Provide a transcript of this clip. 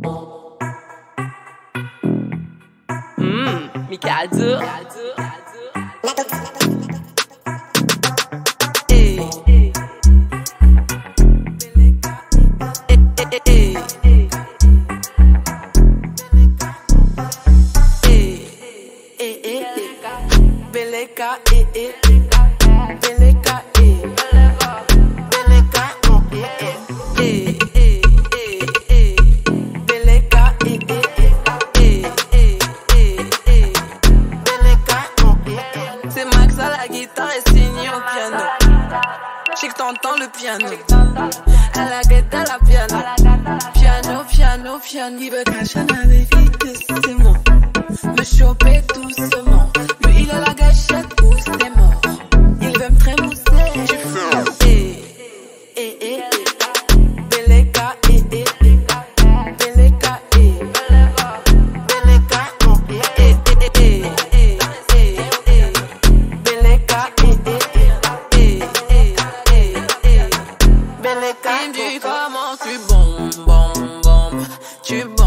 Mikado. Beleka, c'est Max à la guitare et Signy au piano. Chic t'entends le piano. À la guette à la piano. Piano. Il veut cacher avec lui doucement. Me choper doucement. Lui il a la gâchette où c'est mort. Il veut me trémousser. Beleka, il me dit comment tu bombes.